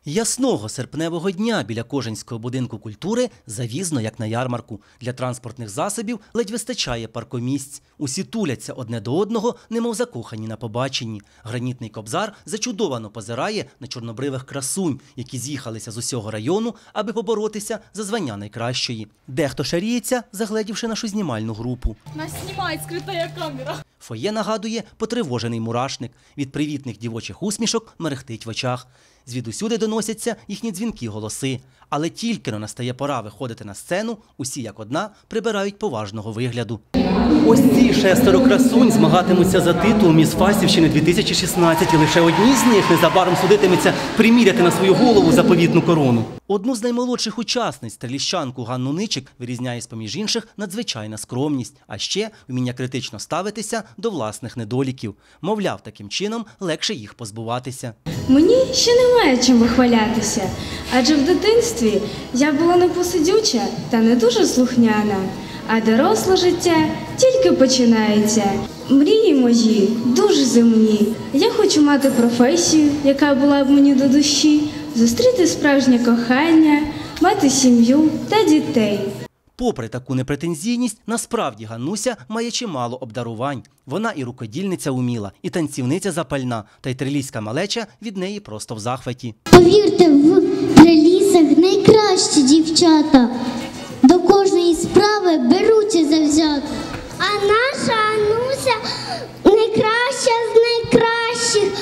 Ясного серпневого дня біля Кожанського будинку культури завізно, як на ярмарку. Для транспортних засобів ледь вистачає паркомісць. Усі туляться одне до одного, немов закохані на побаченні. Гранітний кобзар зачудовано позирає на чорнобривих красунь, які з'їхалися з усього району, аби поборотися за звання найкращої. Дехто шаріється, загледівши нашу знімальну групу. Нас знімає скрита камера. Фоє нагадує потривожений мурашник. Від привітних дівочих усмішок мерехтить в очах. Звідусюди доносяться їхні дзвінкі голоси. Але тільки-но настає пора виходити на сцену, усі як одна прибирають поважного вигляду. Ось ці 6 красунь змагатимуться за титул «Міс Фастівщини 2016» і лише одній з них незабаром судитиметься приміряти на свою голову заповітну корону. Одну з наймолодших учасниць, стріліщанку Ганну Ничик, вирізняє з-поміж інших надзвичайна скромність, а ще вміння критично ставитися до власних недоліків. Мовляв, таким чином легше їх позбуватися. Мені ще немає чим вихвалятися, адже в дитинстві я була непосидюча та не дуже слухняна, а доросле життя тільки починається. Мрії мої дуже земні. Я хочу мати професію, яка була б мені до душі, зустріти справжнє кохання, мати сім'ю та дітей. Попри таку непретензійність, насправді Ганнуся має чимало обдарувань. Вона і рукодільниця уміла, і танцівниця запальна, та й триліська малеча від неї просто в захваті. Повірте, в трилісах найкращі дівчата, до кожної справи беруться завзято. А наша Ануся найкраща з найкращих,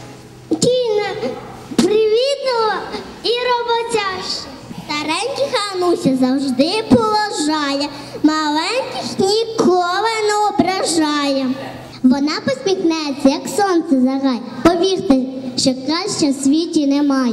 тіна, привітного і роботяща. Стареньких Ануся завжди поважає, маленьких ніколи не ображає. Вона посміхнеться, як сонце заграє. Повірте, що краще в світі немає.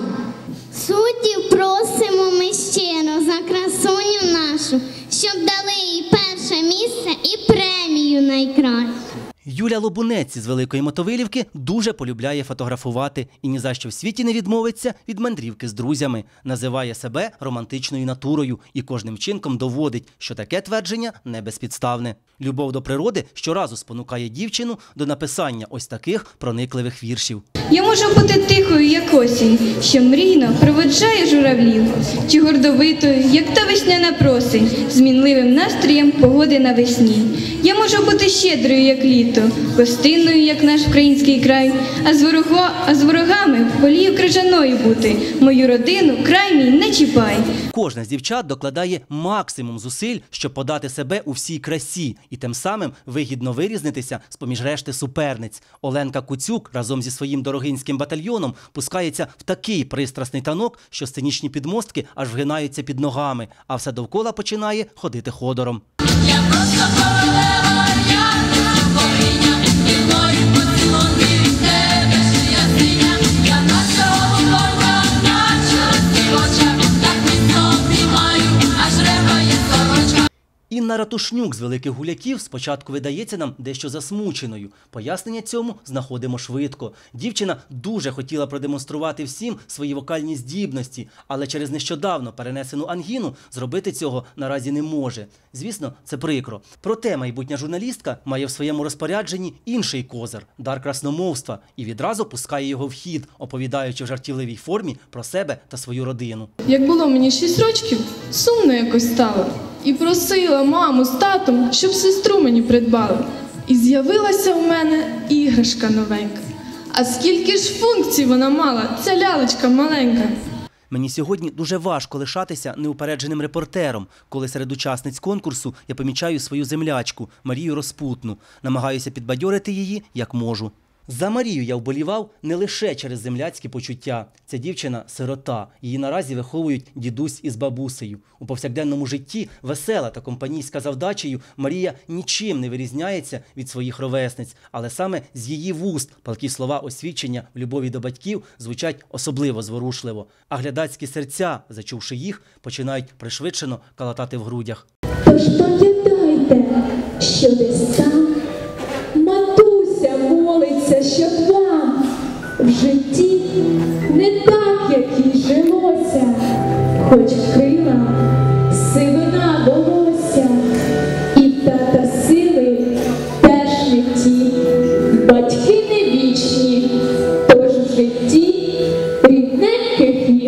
Суддів просимо ми щиро за красуню нашу, щоб дали їй перше місце і премію найкращу. Юля Лобунець із Великої Мотовилівки дуже полюбляє фотографувати і ні за що в світі не відмовиться від мандрівки з друзями. Називає себе романтичною натурою і кожним чинком доводить, що таке твердження не безпідставне. Любов до природи щоразу спонукає дівчину до написання ось таких проникливих віршів. Я можу бути тихою, як осінь, що мрійно проводжає журавлів, чи гордовитою, як та весняна просень, змінливим настроєм погоди навесні. Я можу бути щедрою, як літо, гостинною, як наш український край, а з ворогами волію крижаною бути. Мою родину, край мій не чіпай. Кожна з дівчат докладає максимум зусиль, щоб подати себе у всій красі і тим самим вигідно вирізнитися з-поміж решти суперниць. Оленка Куцюк разом зі своїм дорогинським батальйоном пускається в такий пристрасний танок, що сценічні підмостки аж вгинаються під ногами, а все довкола починає ходити ходором. Я просто королева, я не богиня, і мої поцілунки від тебе, що я синя. Я нашого горда, наче розсівоча, так міцно обіймаю, аж реває сорочка. Інна Ратушнюк з Великих Гуляків спочатку видається нам дещо засмученою. Пояснення цьому знаходимо швидко. Дівчина дуже хотіла продемонструвати всім свої вокальні здібності, але через нещодавно перенесену ангіну зробити цього наразі не може. Звісно, це прикро. Проте майбутня журналістка має в своєму розпорядженні інший козир – дар красномовства, і відразу пускає його в хід, оповідаючи в жартівливій формі про себе та свою родину. Як було мені 6 років, сумно якось стало. І просила маму з татом, щоб сестру мені придбали. І з'явилася в мене іграшка новенька. А скільки ж функцій вона мала, ця лялечка маленька. Мені сьогодні дуже важко лишатися неупередженим репортером, коли серед учасниць конкурсу я помічаю свою землячку Марію Розпутну. Намагаюся підбадьорити її, як можу. За Марію я вболівав не лише через земляцькі почуття. Ця дівчина – сирота. Її наразі виховують дідусь із бабусею. У повсякденному житті весела та компанійська за вдачею Марія нічим не вирізняється від своїх ровесниць. Але саме з її вуст палкі слова освідчення в любові до батьків звучать особливо зворушливо. А глядацькі серця, зачувши їх, починають пришвидшено калатати в грудях. Тож пам'ятайте, що десь там матуся молиться, щоб вам в житті не так, як їй жилося, хоч крила, сивина волосся, і в тата сили теж не ті, батьки не вічні, тож в житті рідненьких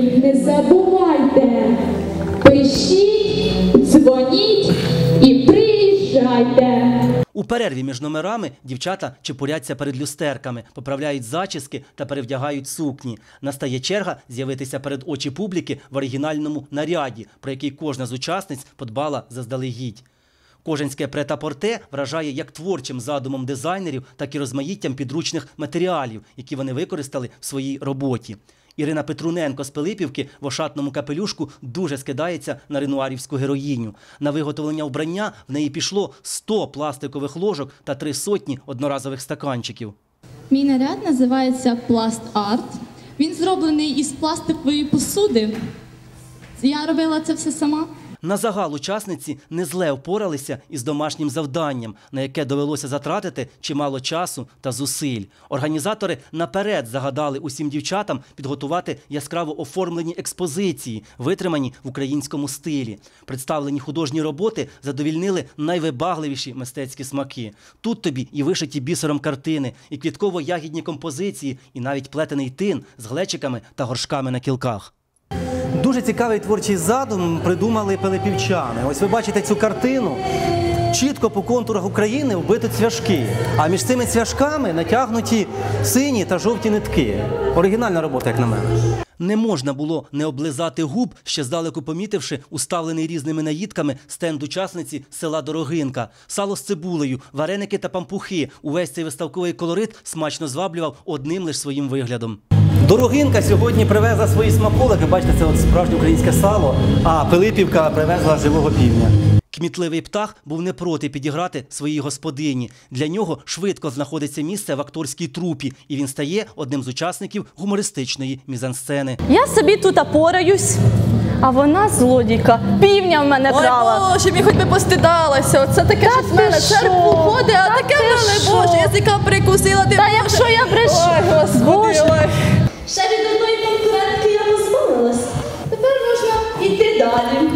Зустрічайте! У перерві між номерами дівчата чепуряться перед люстерками, поправляють зачіски та перевдягають сукні. Настає черга з'явитися перед очі публіки в оригінальному наряді, про який кожна з учасниць подбала заздалегідь. Коженське прет-а-порте вражає як творчим задумом дизайнерів, так і розмаїттям підручних матеріалів, які вони використали в своїй роботі. Ірина Петруненко з Пилипівки в ошатному капелюшку дуже скидається на ренуарівську героїню. На виготовлення вбрання в неї пішло 100 пластикових ложок та 300 одноразових стаканчиків. Мій наряд називається Пласт Арт. Він зроблений із пластикової посуди. Я робила це все сама. На загал учасниці не зле впоралися із домашнім завданням, на яке довелося затратити чимало часу та зусиль. Організатори наперед загадали усім дівчатам підготувати яскраво оформлені експозиції, витримані в українському стилі. Представлені художні роботи задовільнили найвибагливіші мистецькі смаки. Тут тобі і вишиті бісером картини, і квітково-ягідні композиції, і навіть плетений тин з глечиками та горшками на кілках. Дуже цікавий творчий задум придумали пилипівчани. Ось ви бачите цю картину. Чітко по контурах України вбиті цвяшки, а між цими цвяшками натягнуті сині та жовті нитки. Оригінальна робота, як на мене. Не можна було не облизати губ, ще здалеку помітивши уставлений різними наїдками стенд учасниці села Дорогинка. Сало з цибулею, вареники та пампухи. Увесь цей виставковий колорит смачно зваблював одним лише своїм виглядом. Дорогинка сьогодні привезла свої смаколики, бачите, це от справжнє українське сало, а Пилипівка привезла живого півня. Кмітливий птах був не проти підіграти своїй господині. Для нього швидко знаходиться місце в акторській трупі, і він стає одним з учасників гумористичної мізансцени. Я собі тут пораюсь, а вона злодійка. Півня в мене крала. Ой, Боже, мені хоч би постидалася. Оце таке, що з мене в церкву ходить, а таке в мене, Боже, язика прикусила. Та якщо я брешу. Ой, Господи, ой. Ще від одної конкурентки я позбавилась. Тепер можна йти далі.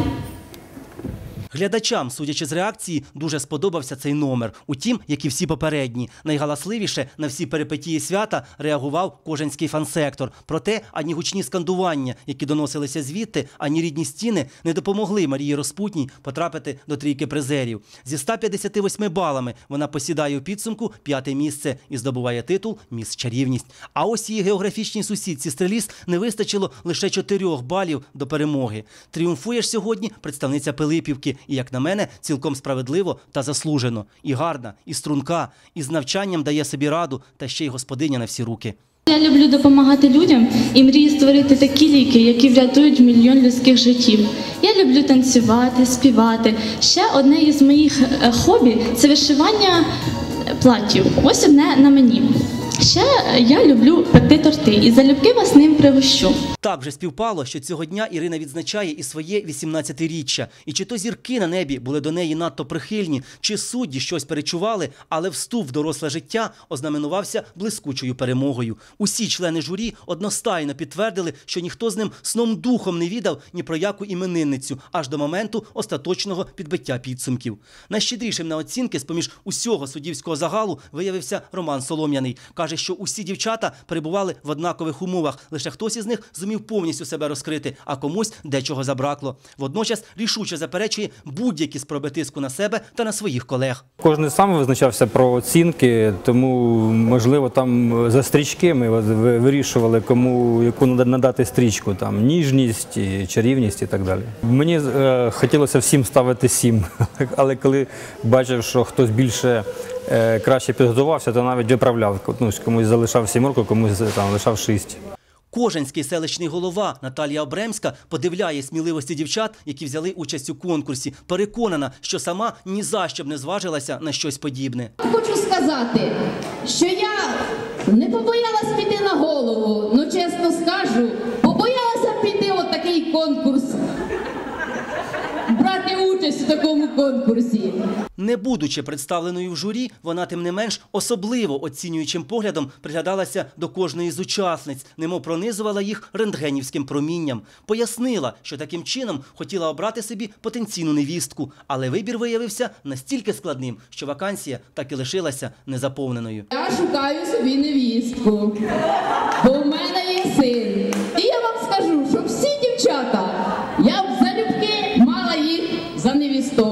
Глядачам, судячи з реакції, дуже сподобався цей номер. Утім, як і всі попередні, найгаласливіше на всі перипетії свята реагував коженський фан-сектор. Проте ані гучні скандування, які доносилися звідти, ані рідні стіни не допомогли Марії Розпутній потрапити до трійки призерів. Зі 158 балами вона посідає у підсумку 5-те місце і здобуває титул «Міс Чарівність». А ось її географічній сусідці Стреліс не вистачило лише 4 балів до перемоги. Тріумфує ж сьогодні представниця Пилипівки. І, як на мене, цілком справедливо та заслужено. І гарна, і струнка, і з навчанням дає собі раду, та ще й господиня на всі руки. Я люблю допомагати людям і мрію створити такі ліки, які врятують мільйон людських життів. Я люблю танцювати, співати. Ще одне із моїх хобі – це вишивання платтів. Ось одне на мені. Ще я люблю пекти торти і залюбки вас ним пригощу. Так вже співпало, що цього дня Ірина відзначає і своє 18-річчя. І чи то зірки на небі були до неї надто прихильні, чи судді щось перечували, але вступ в доросле життя ознаменувався блискучою перемогою. Усі члени журі одностайно підтвердили, що ніхто з ним сном-духом не відав ні про яку іменинницю, аж до моменту остаточного підбиття підсумків. Найщедрішим на оцінки з-поміж усього суддівського загалу виявився Роман Солом'яний. Каже, що усі дівчата перебували в однакових умовах, лише хтось із них зумів повністю себе розкрити, а комусь дечого забракло. Водночас рішуче заперечує будь-які спроби тиску на себе та на своїх колег. Кожен сам визначався про оцінки, тому, можливо, там за стрічки ми вирішували, кому яку надати стрічку, там ніжність, чарівність і так далі. Мені хотілося всім ставити 7, але коли бачив, що хтось більше краще підготувався, то навіть виправляв. Комусь залишав 7, комусь там лишав 6. Коженський селищний голова Наталія Обремська подивляє сміливості дівчат, які взяли участь у конкурсі. Переконана, що сама ні за що б не зважилася на щось подібне. Хочу сказати, що я не побоялась піти на голову, ну чесно скажу, побоялася піти в такий конкурс, брати участь у такому конкурсі. Не будучи представленою в журі, вона тим не менш особливо оцінюючим поглядом приглядалася до кожної з учасниць, немов пронизувала їх рентгенівським промінням. Пояснила, що таким чином хотіла обрати собі потенційну невістку, але вибір виявився настільки складним, що вакансія так і лишилася незаповненою. Я шукаю собі невістку, бо в мене є син. І я вам скажу, що всі дівчата, я б залюбки мала їх за невісток.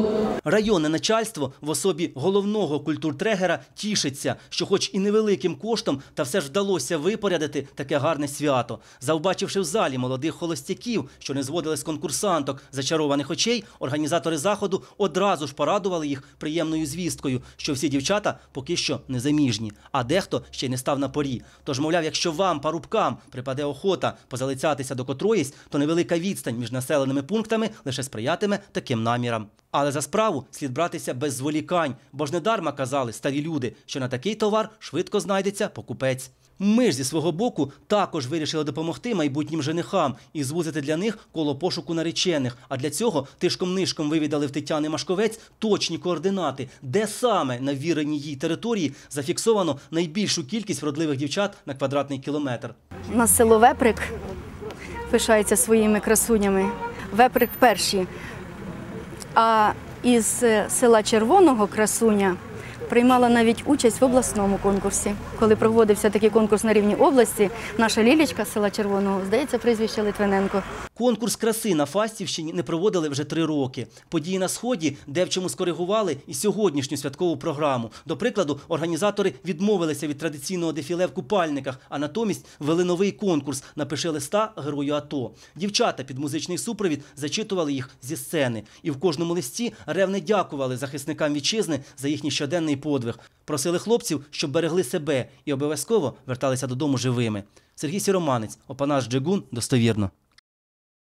Районне начальство в особі головного культуртрегера тішиться, що хоч і невеликим коштом, та все ж вдалося випорядити таке гарне свято. Завбачивши в залі молодих холостяків, що не зводили з конкурсанток зачарованих очей, організатори заходу одразу ж порадували їх приємною звісткою, що всі дівчата поки що не заміжні, а дехто ще й не став на порі. Тож, мовляв, якщо вам, парубкам, припаде охота позалицятися до котроїсь, то невелика відстань між населеними пунктами лише сприятиме таким намірам. Але за справу слід братися без зволікань, бо ж недарма казали старі люди, що на такий товар швидко знайдеться покупець. Ми ж зі свого боку також вирішили допомогти майбутнім женихам і звузити для них коло пошуку наречених. А для цього тишком-нишком вивідали в Тетяни Машковець точні координати, де саме на ввіреній їй території зафіксовано найбільшу кількість вродливих дівчат на квадратний кілометр. У нас село Веприк пишається своїми красунями. Веприк перші. А із села Червоного красуня приймала навіть участь в обласному конкурсі. Коли проводився такий конкурс на рівні області, наша Лілічка з села Червоного, здається, прізвище Литвиненко. Конкурс краси на Фастівщині не проводили вже 3 роки. Події на Сході девчому скоригували і сьогоднішню святкову програму. До прикладу, організатори відмовилися від традиційного дефіле в купальниках, а натомість ввели новий конкурс «Напиши листа герою АТО». Дівчата під музичний супровід зачитували їх зі сцени. І в кожному листі ревне дякували захисникам вітчизни за їхній щоденний подвиг. Просили хлопців, щоб берегли себе і обов'язково верталися додому живими. Сергій Сіроманець, Опанас Джигун, достовірно.